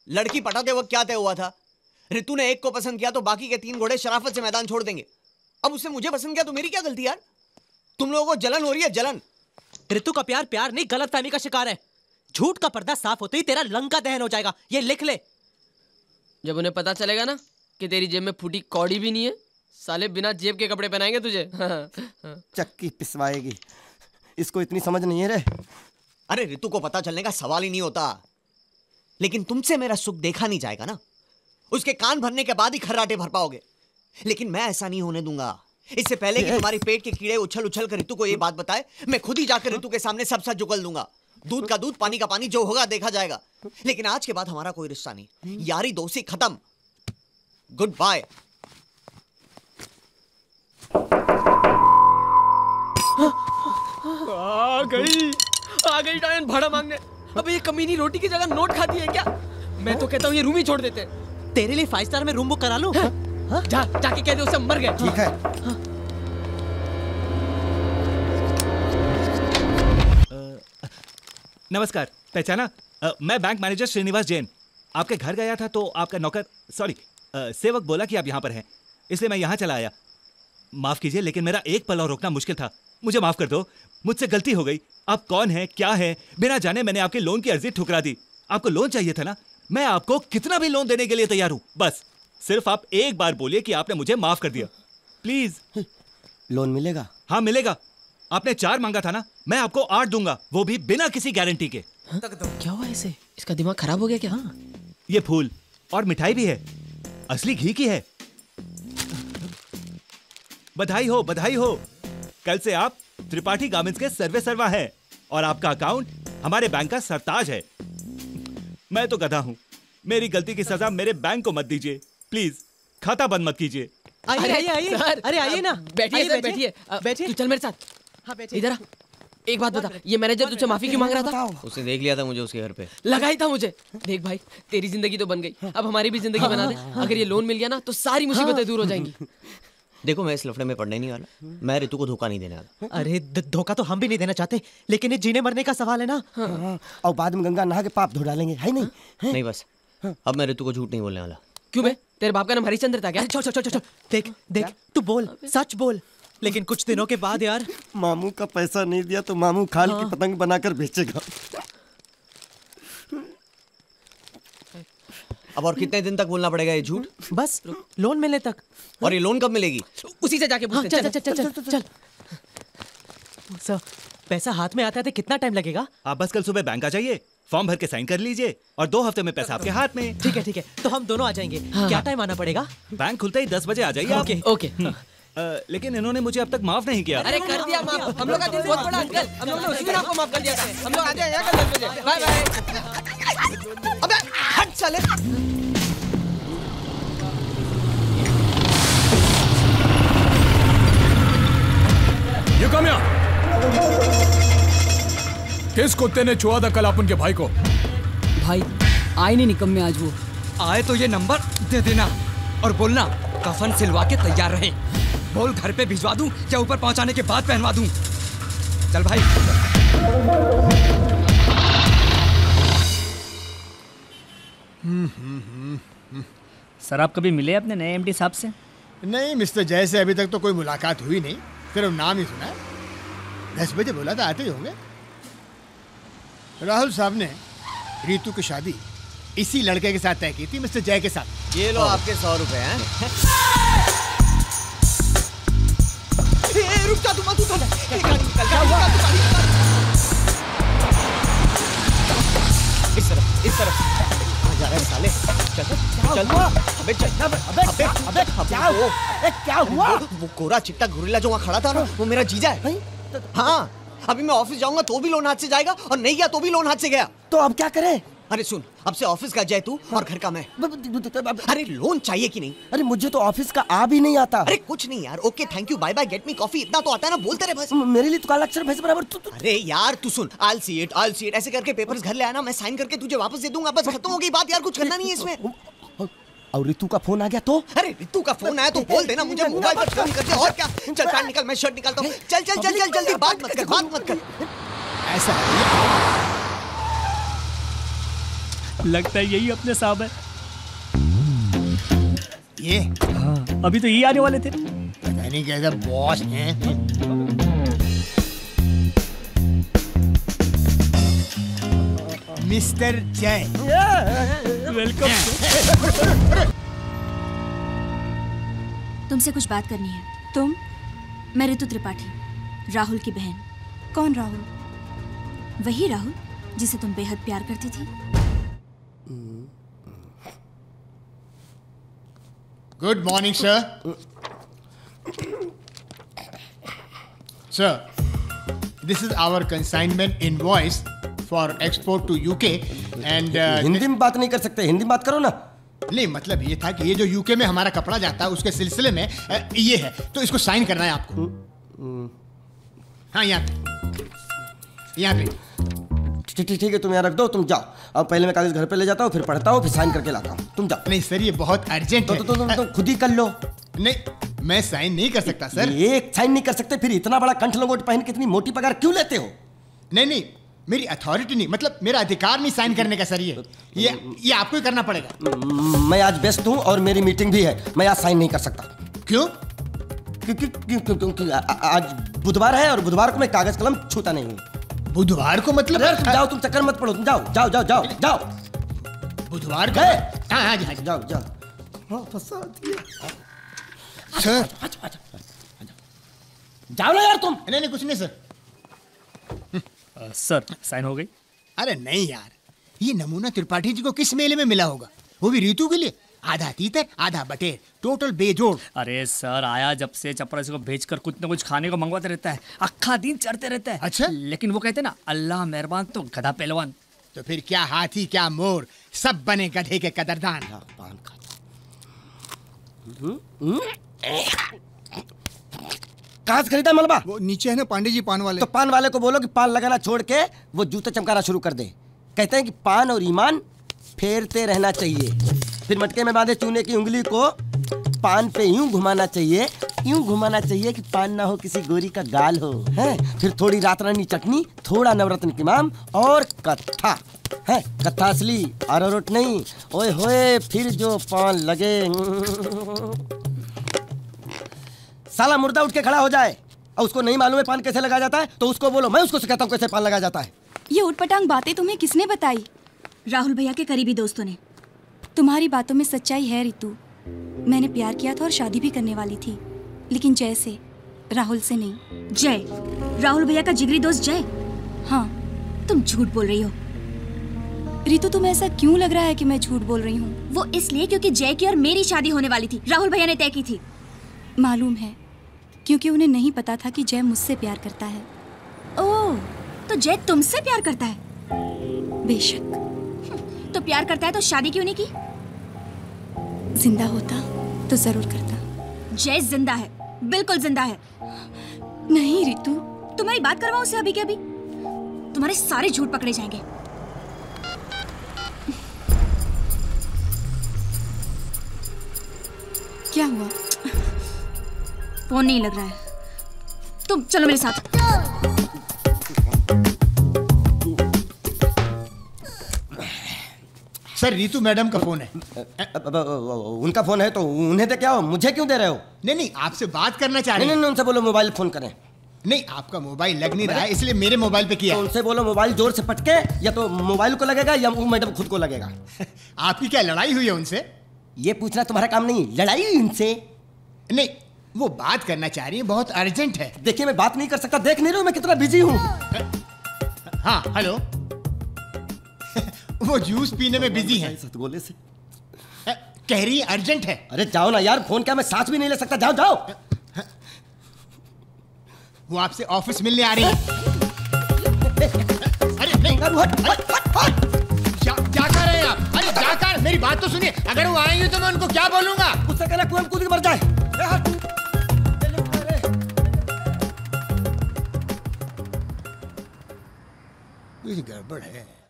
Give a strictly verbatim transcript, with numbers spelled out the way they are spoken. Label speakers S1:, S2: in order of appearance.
S1: लड़की पटाते वक्त क्या तय हुआ था? रितु ने एक को पसंद किया तो बाकी के तीन घोड़े शराफत से मैदान छोड़ देंगे। अब उसने मुझे पसंद किया तो मेरी क्या गलती यार? तुम लोगों को जलन हो रही है, जलन।
S2: रितु का प्यार प्यार नहीं, गलतफहमी का शिकार है। झूठ का पर्दा साफ होते ही तेरा लंका दहन हो जाएगा, ये लिख ले।
S3: जब उन्हें पता चलेगा ना कि तेरी जेब में फूटी कौड़ी भी नहीं है, साले बिना जेब के कपड़े पहनाएंगे तुझे।
S4: चक्की पिसवाएगी। इसको इतनी समझ नहीं है रे।
S1: अरे रितु को पता चलने का सवाल ही नहीं होता, लेकिन तुमसे मेरा सुख देखा नहीं जाएगा ना। उसके कान भरने के बाद ही खर्राटे भर पाओगे, लेकिन मैं ऐसा नहीं होने दूंगा। इससे पहले कि तुम्हारे पेट के कीड़े उछल उछल कर रितु को ये बात बताए, मैं खुद ही जाकर रितु के सामने सब सच जुगल दूंगा। दूध का दूध, पानी का पानी, जो होगा देखा जाएगा। लेकिन आज के बाद हमारा कोई रिश्ता नहीं, यारी दोस्ती खत्म। Good bye.
S3: आ गई आ गई डायन भाड़ा मांगने। अब ये कमीनी रोटी की जगह नोट खाती है क्या? मैं तो कहता हूँ ये रूम ही छोड़ देते।
S2: तेरे लिए फाइव स्टार में रूम बुक करा लूं?
S3: हाँ? जा जाके कह दे उसे मर गए।
S4: ठीक है।
S2: हाँ।
S5: नमस्कार, पहचाना? आ, मैं बैंक मैनेजर श्रीनिवास जैन। आपके घर गया था तो आपका नौकर सॉरी सेवक बोला कि आप यहाँ पर हैं, इसलिए मैं यहाँ चला आया। माफ कीजिए, लेकिन मेरा एक पल और रोकना मुश्किल था। मुझे माफ कर दो, मुझसे गलती हो गई। आप कौन हैं, क्या है, बिना जाने मैंने आपके लोन की अर्जी ठुकरा दी। आपको लोन चाहिए था ना? मैं आपको कितना भी लोन देने के लिए तैयार हूँ। बस सिर्फ आप एक बार बोलिए कि आपने मुझे माफ कर दिया, प्लीज।
S4: लोन मिलेगा?
S5: हाँ मिलेगा। आपने चार मांगा था ना, मैं आपको आठ दूंगा, वो भी बिना किसी गारंटी के।
S3: हाँ? क्या हुआ इसे? इसका दिमाग खराब हो गया क्या? हाँ?
S5: ये फूल और मिठाई भी है, असली घी की है। बधाई हो, बधाई हो। कल से आप त्रिपाठी गार्मेंट्स के सर्वे सर्वा हैं और आपका अकाउंट हमारे बैंक का सरताज है। मैं तो गधा हूं, मेरी गलती की सजा मेरे बैंक को मत दीजिए, प्लीज। खाता बंद मत कीजिए।
S2: आइए आइए आइए। अरे आइए ना,
S3: बैठिए सर, बैठिए बैठिए। चल मेरे साथ। हाँ बैठिए। इधर एक बात बता, ये मैनेजर तुझसे माफी क्यों मांग रहा था?
S1: उसने देख लिया था मुझे उसके घर पे।
S3: लगा ही था मुझे। देख भाई, तेरी जिंदगी तो बन गई, अब हमारी भी जिंदगी बना दे। अगर ये लोन मिल गया ना तो सारी मुसीबतें दूर हो जाएंगी।
S1: देखो मैं इस लफड़े में पड़ने नहीं वाला, मैं रितु को धोखा नहीं देने वाला।
S2: अरे धोखा तो हम भी नहीं देना चाहते, लेकिन ये जीने मरने का सवाल है ना।
S4: हाँ। और बाद में गंगा नहा के पाप धो डालेंगे, है नहीं? है?
S1: नहीं बस, अब मैं रितु को झूठ नहीं बोलने वाला।
S3: क्यों बे? तेरे बाप का नाम हरिश्चंद्र था क्या?
S2: छोड़ छोड़ छोड़ छोड़। देख देख, तू बोल, सच बोल। लेकिन कुछ दिनों के बाद यार,
S4: मामू का पैसा नहीं दिया तो मामू खाल की पतंग बनाकर बेचेगा।
S1: अब और कितने दिन तक बोलना पड़ेगा ये झूठ?
S2: बस लोन मिलने तक।
S1: और ये लोन कब मिलेगी?
S3: उसी से जाके पूछते।
S2: चल चल चल चल चल। सर, पैसा हाथ में आता है तो कितना टाइम लगेगा?
S5: आप बस कल सुबह बैंक आ जाइए, फॉर्म भर के साइन कर लीजिए और दो हफ्ते में पैसा आपके हाथ में।
S2: ठीक है ठीक है, तो हम दोनों आ जाएंगे। क्या टाइम आना पड़ेगा?
S5: बैंक खुलते ही दस बजे आ जाइए।
S3: Okay okay.
S5: लेकिन इन्होंने मुझे अब तक माफ नहीं किया।
S3: अरे कर दिया माफ, हम लोग का दिल बहुत बड़ा अंकल, हम लोग ने उसी दिन आपको माफ कर दिया था। हम लोग आ जाएंगे कल दस बजे। Bye bye.
S1: अबे हट साले।
S6: You come here. किस कुत्ते ने छुआ था कल अपन के भाई को?
S7: भाई आए नहीं निकम्मे आज वो।
S8: आए तो ये नंबर दे देना और बोलना कफन सिलवा के तैयार रहे। बोल घर पे भिजवा दूं या ऊपर पहुंचाने के बाद पहनवा दूं। चल भाई।
S9: सर आप कभी मिले अपने नए एमडी साहब से?
S10: नहीं मिस्टर जय से अभी तक तो कोई मुलाकात हुई नहीं, सिर्फ नाम ही सुना है। दस बजे बोला था आते ही होंगे। राहुल साहब ने रीतु की शादी इसी लड़के के साथ तय की थी, मिस्टर जय के साथ।
S1: ये लो आपके सौ रुपए हैं। रुक जा, तुम तू इस तरफ इस तरफ जा रहे साले। चल चल अबे चल अबे अबे अबे क्या हुआ? क्या हुआ? वो कोरा चिट्टा गुरिल्ला जो वहाँ खड़ा था ना, वो मेरा जीजा है। हाँ, अभी मैं ऑफिस जाऊंगा तो भी लोन हाथ से जाएगा और नहीं गया तो भी लोन हाथ से गया।
S4: तो अब क्या करें?
S1: अरे सुन, अब से ऑफिस का जय तू और घर का मैं। अरे लोन चाहिए कि नहीं?
S4: अरे मुझे तो ऑफिस का आ भी नहीं आता।
S1: अरे कुछ नहीं यार, okay thank you bye bye get me coffee, इतना तो आता है ना, बोलते रहे बस।
S4: मेरे लिए तो काला अक्षर भैंस बराबर। तू, तू।
S1: अरे यार तू सुन, I will see it I will see it ऐसे करके पेपर्स घर ले आना, मैं साइन करके तुझे वापस दे दूंगा, बस खत्म हो गई बात यार, कुछ करना नहीं है इसमें।
S4: और रितु का फोन आ गया तो?
S1: अरे रितु का फोन आया तो बोल देना मुझे मोबाइल पर फोन कर दे, और क्या। चल पैंट निकाल, मैं शर्ट निकालता हूँ। चल चल चल चल जल्दी, बात मत कर बात मत कर।
S10: ऐसा
S9: लगता है यही अपने साहब है।
S10: ये
S9: हाँ, अभी तो यही आने वाले थे।
S10: पता नहीं कैसा बॉस है। मिस्टर जय,
S9: वेलकम।
S11: तुमसे कुछ बात करनी है। तुम? मैं ऋतु त्रिपाठी, राहुल की बहन। कौन राहुल? वही राहुल जिसे तुम बेहद प्यार करती थी।
S10: Good morning sir. Sir, this is our consignment invoice for export to UK and
S4: Hindi में बात नहीं कर सकते, हिंदी में बात करो ना।
S10: नहीं, मतलब ये था कि ये जो यूके में हमारा कपड़ा जाता है उसके सिलसिले में अ, ये है, तो इसको साइन करना है आपको। हाँ, यहाँ पे, यहाँ पे।
S4: ठीक ठीक ठीक है, तुम यहाँ रख दो, तुम जाओ। अब पहले मैं कागज घर पे ले जाता हूँ, फिर पढ़ता हूँ, फिर साइन करके लाता हूँ। तुम जाओ।
S10: नहीं सर, ये बहुत अर्जेंट
S4: तो,
S10: है।
S4: तो, तो, तो, तो खुद ही कर लो।
S10: नहीं, मैं साइन नहीं कर सकता सर।
S4: एक साइन नहीं कर सकते, फिर इतना बड़ा कंठ लंगोट पहन के इतनी मोटी पगार क्यों लेते हो?
S10: नहीं नहीं, मेरी अथॉरिटी नहीं, मतलब मेरा अधिकार नहीं साइन करने का सर। ये ये ये आपको ही करना पड़ेगा।
S4: मैं आज व्यस्त हूँ और मेरी मीटिंग भी है, मैं आज साइन नहीं कर सकता।
S10: क्यों?
S4: क्योंकि क्यों, क्यों, क्यों, आज बुधवार है और बुधवार को मैं कागज कलम छूता नहीं हूँ।
S10: बुधवार को मतलब?
S4: अरे तुम जाओ, तुम चक्कर मत पड़ो, तुम जाओ जाओ जाओ जाओ जाओ।
S10: बुधवार को? हाँ हाँ जी,
S4: जाओ जाओ।
S10: सर
S4: जाओ ना यार तुम।
S10: नहीं नहीं, कुछ नहीं सर।
S9: आ, सर साइन हो गई।
S10: अरे नहीं यार, ये नमूना त्रिपाठी जी को किस मेले में मिला होगा, वो भी ऋतु के लिए। आधा तीतर आधा बटेर, टोटल बेजोड़।
S9: अरे सर, आया जब से चपरासी को भेजकर कुछ न कुछ खाने को मंगवाते रहता है, अक्खा दिन चढ़ते रहता है।
S10: अच्छा?
S9: लेकिन वो कहते ना, अल्लाह मेहरबान तो गधा पहलवान।
S10: तो फिर क्या हाथी क्या मोर, सब बने गधे के कदरदान।
S4: कहाँ से खरीदा मलबा?
S10: वो नीचे है ना पांडे जी पान वाले।
S4: तो पान वाले को बोलो कि पान लगाना छोड़ के वो जूते चमकाना शुरू कर दे। कहते हैं कि पान और ईमान फेरते रहना चाहिए। फिर मटके में बांधे चूने की उंगली को पान पे यूं घुमाना चाहिए, यूं घुमाना चाहिए कि पान ना हो किसी गोरी का गाल हो, हैं? फिर थोड़ी रात रानी चटनी, थोड़ा नवरत्न की माम और कत्था, है कत्था असली, अरारोट नहीं। ओए होए, फिर जो पान लगे, साला मुर्दा उठ के खड़ा हो जाए और उसको नहीं मालूम है पान कैसे लगाया जाता है, तो उसको बोलो मैं उसको सिखाता हूँ कैसे पान लगाया जाता है।
S11: ये उटपटांग बातें तुम्हें किसने बताई? राहुल भैया के करीबी दोस्तों ने। तुम्हारी बातों में सच्चाई है ऋतु। मैंने प्यार किया था और शादी भी करने वाली थी, लेकिन जय से, राहुल से नहीं। जय? राहुल भैया का जिगरी दोस्त जय? हाँ, तुम झूठ बोल रही हो। ऋतु, तुम्हें ऐसा क्यों लग रहा है कि मैं झूठ बोल रही हूँ? वो इसलिए क्योंकि जय की और मेरी शादी होने वाली थी, राहुल भैया ने तय की थी। मालूम है, क्योंकि उन्हें नहीं पता था कि जय मुझसे प्यार करता है। ओह, तो जय तुमसे प्यार करता है? बेशक। तो प्यार करता है तो शादी क्यों नहीं की? जिंदा होता तो जरूर करता। जय जिंदा है, बिल्कुल जिंदा है। नहीं ऋतु, तुम्हारी बात करवाओ उसे अभी के अभी। तुम्हारे सारे झूठ पकड़े जाएंगे। क्या हुआ? फोन नहीं लग रहा है। तुम चलो मेरे साथ।
S10: सर, रीतू मैडम का फोन है।
S4: उनका फोन है तो उन्हें दे क्या हो, मुझे क्यों दे रहे हो?
S10: नहीं नहीं, आपसे बात करना चाह रहे
S4: हैं। नहीं नहीं, उनसे बोलो मोबाइल फोन करें।
S10: नहीं, आपका मोबाइल लग नहीं रहा है, इसलिए मेरे मोबाइल पे किया।
S4: तो उनसे बोलो मोबाइल जोर से पटके, या तो मोबाइल को लगेगा या वो मैडम खुद को लगेगा।
S10: आपकी क्या लड़ाई हुई है उनसे?
S4: ये पूछना तुम्हारा काम नहीं। लड़ाई हुई उनसे?
S10: नहीं, वो बात करना चाह रही है, बहुत अर्जेंट है।
S4: देखिए मैं बात नहीं कर सकता, देख नहीं रहे हो मैं कितना बिजी हूँ।
S10: हाँ हेलो। वो जूस पीने में बिजी है।
S4: सतगोले से
S10: कह रही है अर्जेंट है।
S4: अरे जाओ ना यार, फोन क्या मैं सांस भी नहीं ले सकता। जाओ जाओ।
S10: वो आपसे ऑफिस मिलने आ रही है। अरे नहीं,
S4: हट हट हट।
S10: जा, जाकर रहे हैं आप? अरे जाकर, मेरी बात तो सुनिए। अगर वो आएंगे तो मैं उनको क्या बोलूंगा?
S4: उससे कहना कुएं में कूद के मर जाए।
S10: कुछ गड़बड़ है।